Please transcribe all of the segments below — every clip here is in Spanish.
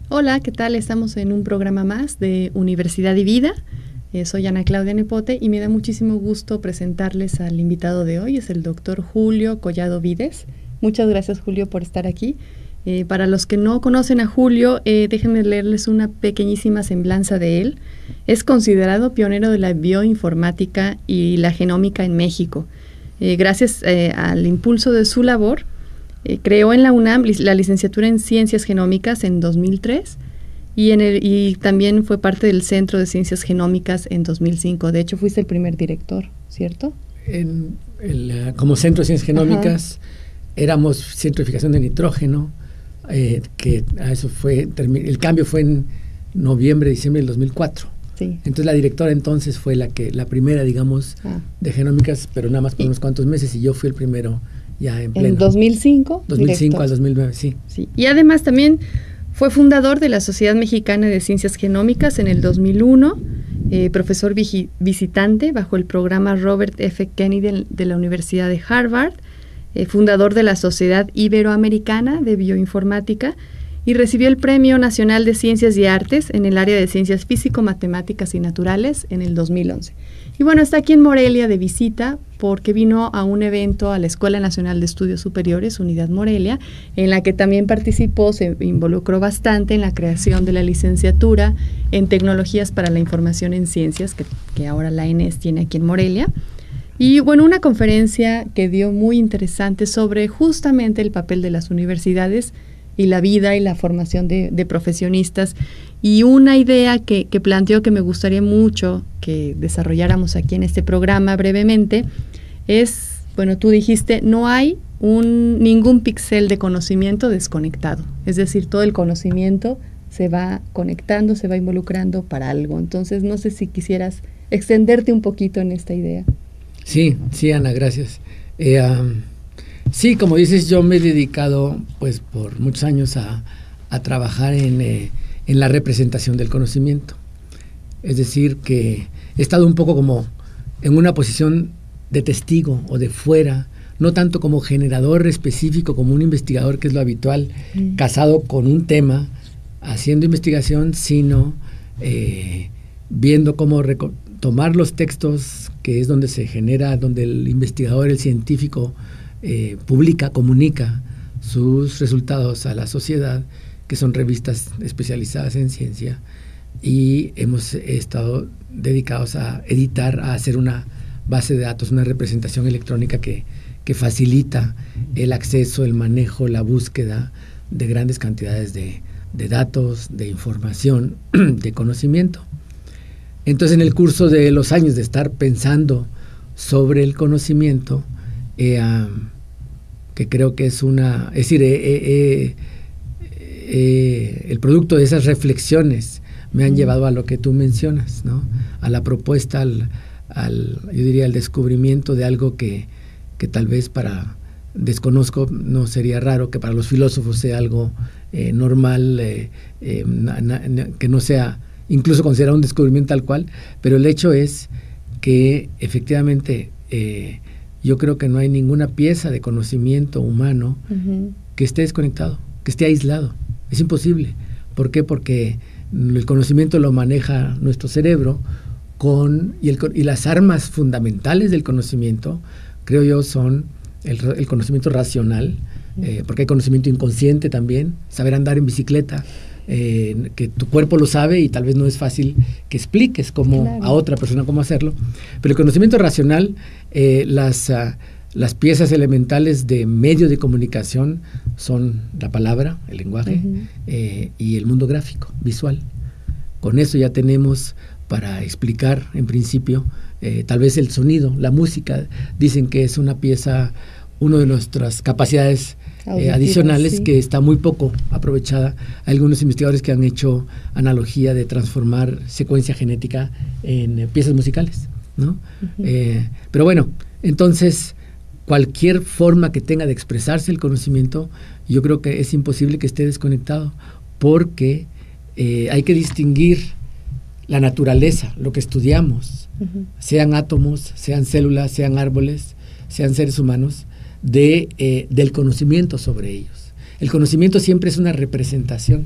Hola, ¿qué tal? Estamos en un programa más de Universidad y Vida. Soy Ana Claudia Nepote y me da muchísimo gusto presentarles al invitado de hoy, es el doctor Julio Collado Vides. Muchas gracias, Julio, por estar aquí. Para los que no conocen a Julio, déjenme leerles una pequeñísima semblanza de él. Es considerado pionero de la bioinformática y la genómica en México. Gracias al impulso de su labor, creó en la UNAM la licenciatura en Ciencias Genómicas en 2003 y también fue parte del Centro de Ciencias Genómicas en 2005. De hecho, fuiste el primer director, ¿cierto? Como Centro de Ciencias Genómicas, éramos Centro de Fijación de Nitrógeno, que a eso fue, el cambio fue en noviembre, diciembre del 2004. Sí. Entonces la directora entonces fue la primera, digamos, de genómicas, pero nada más por unos cuantos meses, y yo fui el primero ya en pleno. En 2005. 2005 director. al 2009, sí. Sí. Y además también fue fundador de la Sociedad Mexicana de Ciencias Genómicas en el 2001, profesor visitante bajo el programa Robert F. Kennedy de la Universidad de Harvard, fundador de la Sociedad Iberoamericana de Bioinformática, y recibió el Premio Nacional de Ciencias y Artes en el área de Ciencias Físico-Matemáticas y Naturales en el 2011. Y bueno, está aquí en Morelia de visita porque vino a un evento a la Escuela Nacional de Estudios Superiores, Unidad Morelia, en la que también participó, se involucró bastante en la creación de la licenciatura en Tecnologías para la Información en Ciencias, que ahora la ENES tiene aquí en Morelia. Y bueno, una conferencia que dio muy interesante sobre justamente el papel de las universidades y la vida y la formación de profesionistas. Y una idea que planteó que me gustaría mucho que desarrolláramos aquí en este programa brevemente es, bueno, tú dijiste, no hay ningún píxel de conocimiento desconectado. Es decir, todo el conocimiento se va conectando, se va involucrando para algo. Entonces, no sé si quisieras extenderte un poquito en esta idea. Sí, Ana, gracias. Sí, como dices, yo me he dedicado pues por muchos años a trabajar en la representación del conocimiento. Es decir, que he estado un poco como en una posición de testigo o de fuera, no tanto como generador específico, como un investigador, que es lo habitual, casado con un tema, haciendo investigación, sino viendo cómo tomar los textos, que es donde se genera, donde el investigador, el científico, publica, comunica sus resultados a la sociedad, que son revistas especializadas en ciencia, y hemos estado dedicados a editar, a hacer una base de datos, una representación electrónica que facilita el acceso, el manejo, la búsqueda de grandes cantidades de datos, de información, de conocimiento. Entonces, en el curso de los años de estar pensando sobre el conocimiento, que creo que es el producto de esas reflexiones me han llevado a lo que tú mencionas, ¿no? A la propuesta, yo diría, al descubrimiento de algo que tal vez desconozco, no sería raro que para los filósofos sea algo normal, que no sea incluso considerado un descubrimiento tal cual, pero el hecho es que efectivamente yo creo que no hay ninguna pieza de conocimiento humano que esté desconectado, que esté aislado. Es imposible. ¿Por qué? Porque el conocimiento lo maneja nuestro cerebro y las armas fundamentales del conocimiento, creo yo, son el conocimiento racional, porque hay conocimiento inconsciente también, saber andar en bicicleta, que tu cuerpo lo sabe y tal vez no es fácil que expliques a otra persona cómo hacerlo, pero el conocimiento racional, las piezas elementales de medio de comunicación son la palabra, el lenguaje, y el mundo gráfico, visual. Con eso ya tenemos para explicar, en principio, tal vez el sonido, la música. Dicen que es una pieza, una de nuestras capacidades adicionales, sí, que está muy poco aprovechada. Hay algunos investigadores que han hecho analogía de transformar secuencia genética en piezas musicales, ¿no? Pero bueno, entonces cualquier forma que tenga de expresarse el conocimiento, yo creo que es imposible que esté desconectado, porque hay que distinguir la naturaleza, lo que estudiamos, sean átomos, sean células, sean árboles, sean seres humanos, del conocimiento sobre ellos. El conocimiento siempre es una representación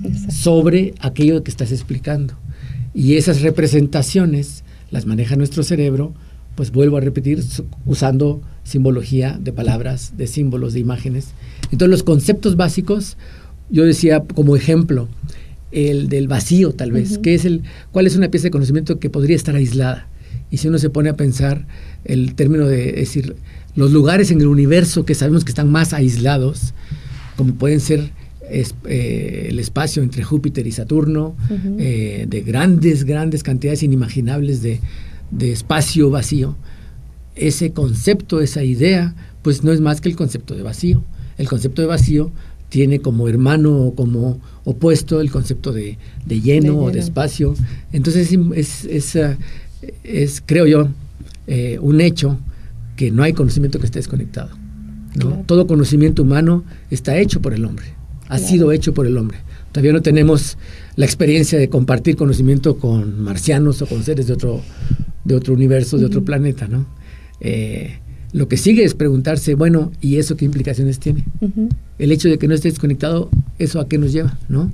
sobre aquello que estás explicando. Y esas representaciones las maneja nuestro cerebro, pues vuelvo a repetir, usando simbología de palabras, de símbolos, de imágenes. Entonces los conceptos básicos, yo decía como ejemplo, el del vacío tal vez, ¿cuál es una pieza de conocimiento que podría estar aislada? Y si uno se pone a pensar el término de decir, los lugares en el universo que sabemos que están más aislados, como pueden ser el espacio entre Júpiter y Saturno, de grandes cantidades inimaginables de espacio vacío, ese concepto, esa idea, pues no es más que el concepto de vacío. El concepto de vacío tiene como hermano o como opuesto el concepto de lleno o de espacio. Entonces es creo yo, un hecho que no hay conocimiento que esté desconectado, ¿no? Claro. Todo conocimiento humano está hecho por el hombre, ha sido hecho por el hombre. Todavía no tenemos la experiencia de compartir conocimiento con marcianos o con seres de otro universo, de otro planeta, ¿no? Lo que sigue es preguntarse, bueno, ¿y eso qué implicaciones tiene? El hecho de que no esté desconectado, ¿eso a qué nos lleva, no?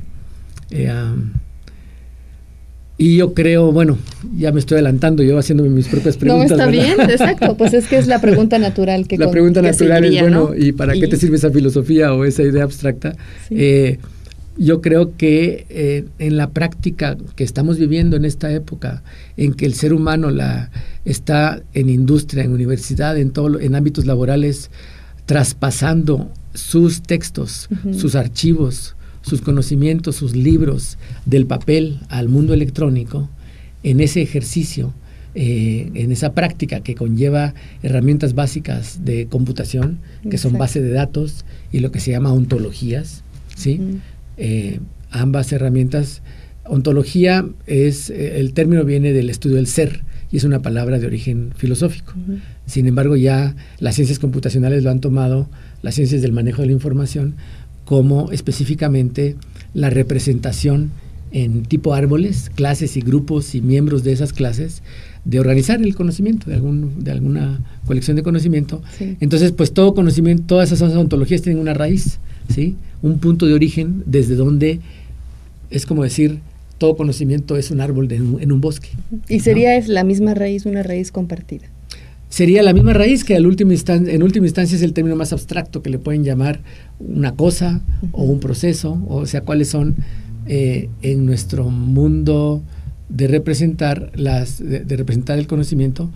Y yo creo, bueno, ya me estoy adelantando, yo haciéndome mis propias preguntas. No, está ¿verdad? bien, exacto, pues es que es la pregunta natural que la pregunta natural seguiría, es, bueno, ¿no? ¿y para qué te sirve esa filosofía o esa idea abstracta? Sí. Yo creo que en la práctica que estamos viviendo en esta época, en que el ser humano está en industria, en universidad, en ámbitos laborales, traspasando sus textos, sus archivos, sus conocimientos, sus libros del papel al mundo electrónico, en ese ejercicio, en esa práctica que conlleva herramientas básicas de computación, que son base de datos y lo que se llama ontologías, ¿sí? Ambas herramientas, ontología el término viene del estudio del ser y es una palabra de origen filosófico. Sin embargo, ya las ciencias computacionales lo han tomado, las ciencias del manejo de la información, como específicamente la representación en tipo árboles, clases y grupos y miembros de esas clases, de organizar el conocimiento, de alguna colección de conocimiento. Sí. Entonces, pues todo conocimiento, todas esas ontologías tienen una raíz, ¿sí? Un punto de origen desde donde es como decir, todo conocimiento es un árbol en un bosque. ¿Y sería la misma raíz, una raíz compartida? Sería la misma raíz que en última instancia es el término más abstracto que le pueden llamar una cosa o un proceso, o sea, cuáles son en nuestro mundo de representar el conocimiento,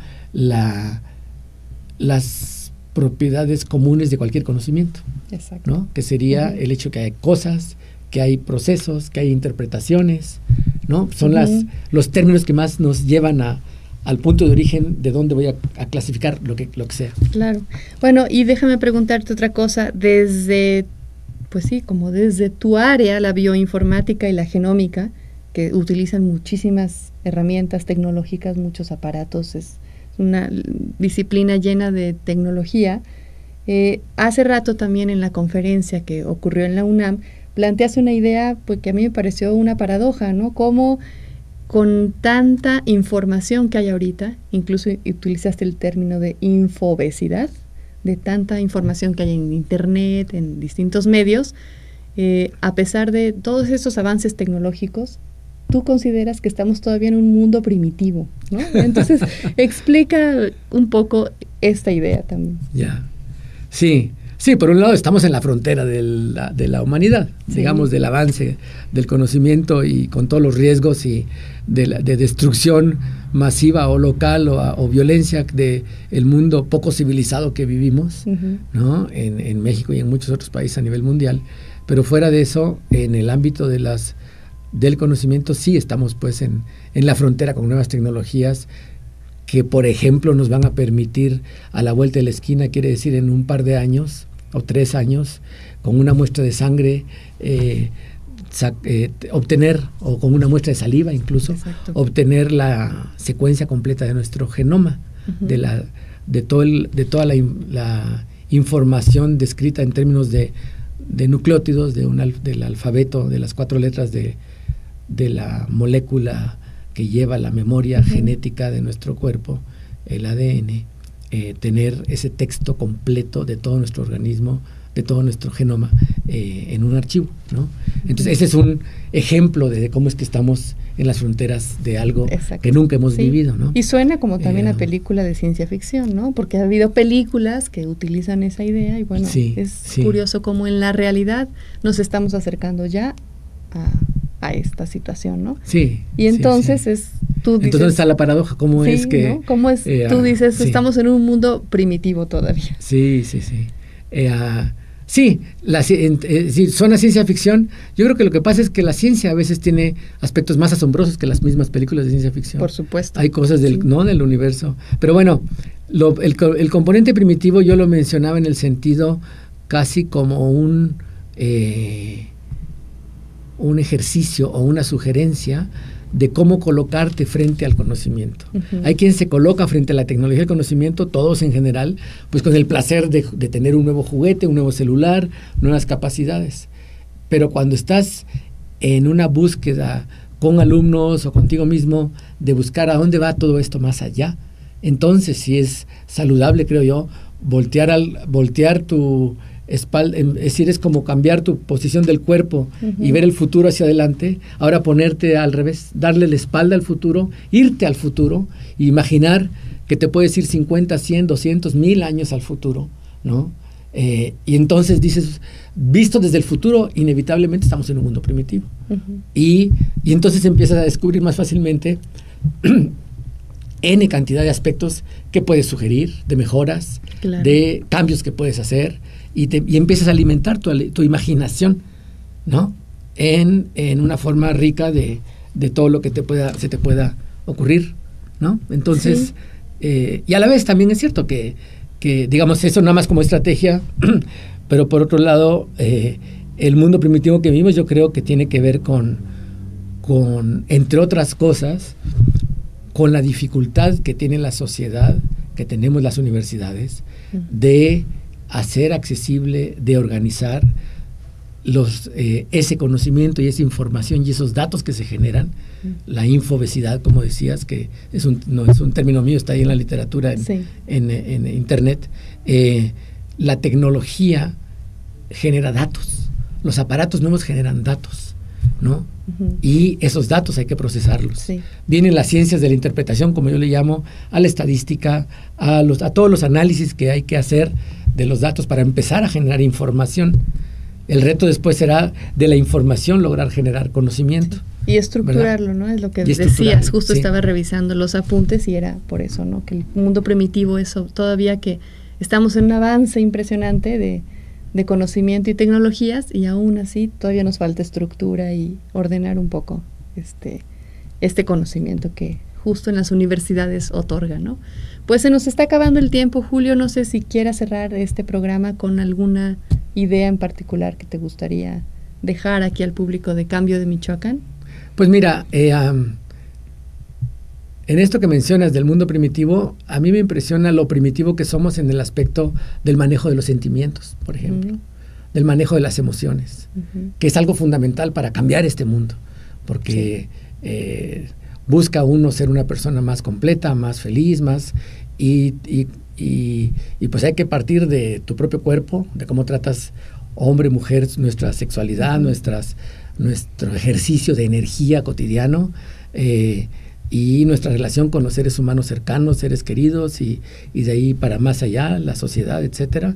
las propiedades comunes de cualquier conocimiento. Exacto. ¿No? Que sería el hecho que hay cosas, que hay procesos, que hay interpretaciones, ¿no? Son los términos que más nos llevan al punto de origen de dónde voy a clasificar lo que sea. Claro. Bueno, y déjame preguntarte otra cosa, desde tu área, la bioinformática y la genómica, que utilizan muchísimas herramientas tecnológicas, muchos aparatos, es una disciplina llena de tecnología. Hace rato también en la conferencia que ocurrió en la UNAM, planteaste una idea pues, que a mí me pareció una paradoja, ¿no? Cómo con tanta información que hay ahorita, incluso utilizaste el término de infobesidad, de tanta información que hay en internet, en distintos medios, a pesar de todos estos avances tecnológicos, tú consideras que estamos todavía en un mundo primitivo, ¿no? Entonces, explica un poco esta idea también. Ya, sí, por un lado estamos en la frontera de la humanidad, digamos, del avance del conocimiento y con todos los riesgos y de destrucción masiva o local o violencia del mundo poco civilizado que vivimos, ¿no? En México y en muchos otros países a nivel mundial. Pero fuera de eso, en el ámbito del conocimiento, sí estamos pues en la frontera con nuevas tecnologías que, por ejemplo, nos van a permitir a la vuelta de la esquina, quiere decir en un par de años o 3 años, con una muestra de sangre, obtener, o con una muestra de saliva incluso, obtener la secuencia completa de nuestro genoma, de toda la información descrita en términos de nucleótidos, del alfabeto, de las 4 letras de la molécula que lleva la memoria genética de nuestro cuerpo, el ADN, tener ese texto completo de todo nuestro organismo de todo nuestro genoma en un archivo, ¿no? Entonces ese es un ejemplo de cómo es que estamos en las fronteras de algo que nunca hemos vivido, ¿no? Y suena como también a película de ciencia ficción, ¿no? Porque ha habido películas que utilizan esa idea y bueno, es curioso cómo en la realidad nos estamos acercando ya a esta situación, ¿no? Sí. Y entonces tú dices... Entonces, ¿dónde está la paradoja? ¿Cómo es que...? ¿no? ¿Cómo es? Tú dices, estamos en un mundo primitivo todavía. Sí. Sí, suena ciencia ficción. Yo creo que lo que pasa es que la ciencia a veces tiene aspectos más asombrosos que las mismas películas de ciencia ficción. Por supuesto. Hay cosas del universo. Pero bueno, el componente primitivo yo lo mencionaba en el sentido casi como un ejercicio o una sugerencia de cómo colocarte frente al conocimiento. Hay quien se coloca frente a la tecnología del conocimiento, todos en general, pues con el placer de tener un nuevo juguete, un nuevo celular, nuevas capacidades. Pero cuando estás en una búsqueda con alumnos o contigo mismo de buscar a dónde va todo esto más allá, entonces sí es saludable, creo yo, voltear tu espalda, es decir, es como cambiar tu posición del cuerpo y ver el futuro hacia adelante. Ahora ponerte al revés, darle la espalda al futuro, irte al futuro, e imaginar que te puedes ir 50, 100, 200, 1000 años al futuro, ¿no? Y entonces dices, visto desde el futuro, inevitablemente estamos en un mundo primitivo. Y entonces empiezas a descubrir más fácilmente N cantidad de aspectos que puedes sugerir, de mejoras, de cambios que puedes hacer, y empiezas a alimentar tu imaginación, ¿no? En una forma rica de todo lo que se te pueda ocurrir, ¿no? Entonces, y a la vez también es cierto que digamos eso nada más como estrategia, pero por otro lado, el mundo primitivo que vivimos yo creo que tiene que ver con entre otras cosas, con la dificultad que tiene la sociedad, que tenemos las universidades, de hacer accesible, de organizar ese conocimiento y esa información y esos datos que se generan, la infobesidad, como decías, que no es un término mío, está ahí en la literatura, en internet. La tecnología genera datos, los aparatos nuevos generan datos, ¿no? Y esos datos hay que procesarlos. Vienen las ciencias de la interpretación, como yo le llamo, a la estadística, a todos los análisis que hay que hacer de los datos para empezar a generar información. El reto después será de la información lograr generar conocimiento. Y estructurarlo, ¿verdad? ¿No? Es lo que decías, justo estaba revisando los apuntes y era por eso, ¿no? Que el mundo primitivo es todavía que estamos en un avance impresionante de conocimiento y tecnologías y aún así todavía nos falta estructura y ordenar un poco este conocimiento que justo en las universidades otorga, ¿no? Pues se nos está acabando el tiempo, Julio, no sé si quieras cerrar este programa con alguna idea en particular que te gustaría dejar aquí al público de Cambio de Michoacán. Pues mira, en esto que mencionas del mundo primitivo, a mí me impresiona lo primitivo que somos en el aspecto del manejo de los sentimientos, por ejemplo, del manejo de las emociones, que es algo fundamental para cambiar este mundo, porque busca uno ser una persona más completa, más feliz, y pues hay que partir de tu propio cuerpo, de cómo tratas hombre, mujer, nuestra sexualidad, nuestro ejercicio de energía cotidiano, y nuestra relación con los seres humanos cercanos, seres queridos, y de ahí para más allá, la sociedad, etcétera.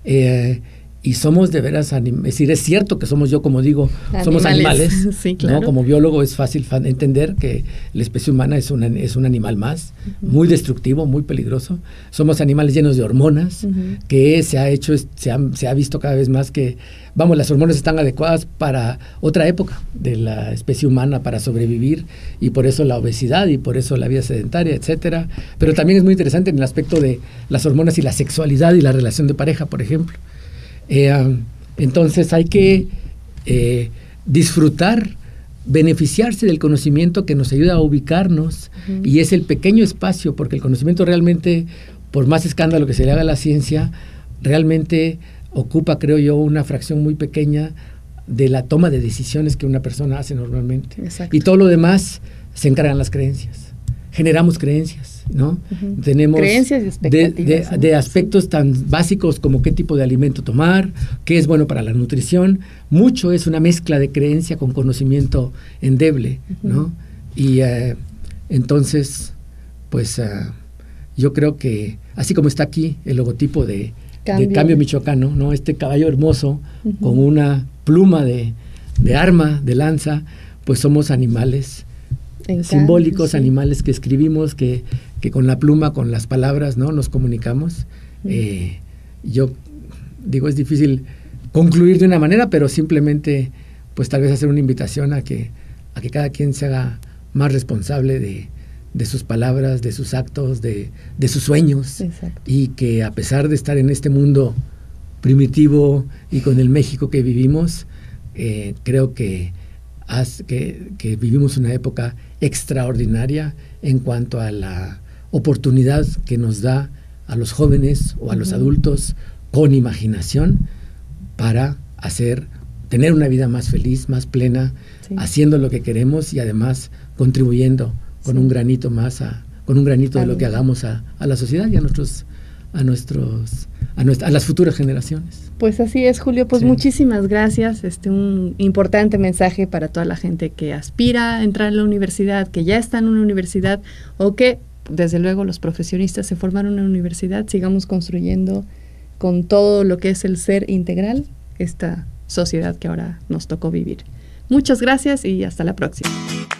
Y somos de veras, es decir, es cierto que somos, yo como digo, somos animales. Sí, claro. ¿No? Como biólogo es fácil entender que la especie humana es un animal más, muy destructivo, muy peligroso. Somos animales llenos de hormonas, que se ha visto cada vez más que, las hormonas están adecuadas para otra época de la especie humana para sobrevivir, y por eso la obesidad, y por eso la vida sedentaria, etcétera. Pero también es muy interesante en el aspecto de las hormonas y la sexualidad y la relación de pareja, por ejemplo. Entonces hay que disfrutar, beneficiarse del conocimiento que nos ayuda a ubicarnos, y es el pequeño espacio, porque el conocimiento realmente, por más escándalo que se le haga a la ciencia, realmente ocupa, creo yo, una fracción muy pequeña de la toma de decisiones que una persona hace normalmente. Exacto. Y todo lo demás se encargan las creencias. Generamos creencias. ¿no? Tenemos creencias y expectativas, de aspectos tan básicos como qué tipo de alimento tomar, qué es bueno para la nutrición. Mucho es una mezcla de creencia con conocimiento endeble, ¿no? Y entonces, pues yo creo que así como está aquí el logotipo de Cambio Michoacano, ¿no? Este caballo hermoso con una pluma de arma, de lanza, pues somos animales simbólicos, animales que escribimos, que con la pluma, con las palabras, ¿no? Nos comunicamos. Yo digo, es difícil concluir de una manera, pero simplemente, pues tal vez hacer una invitación a que cada quien se haga más responsable de sus palabras, de sus actos, de sus sueños. Exacto. Y que a pesar de estar en este mundo primitivo y con el México que vivimos, creo que vivimos una época extraordinaria en cuanto a la oportunidad que nos da a los jóvenes o a los adultos con imaginación para tener una vida más feliz, más plena, haciendo lo que queremos y además contribuyendo con un granito más, con un granito de lo que hagamos a la sociedad y a las futuras generaciones. Pues así es, Julio, pues muchísimas gracias, un importante mensaje para toda la gente que aspira a entrar a la universidad, que ya está en una universidad o que, desde luego, los profesionistas se formaron en una universidad, sigamos construyendo con todo lo que es el ser integral esta sociedad que ahora nos tocó vivir. Muchas gracias y hasta la próxima.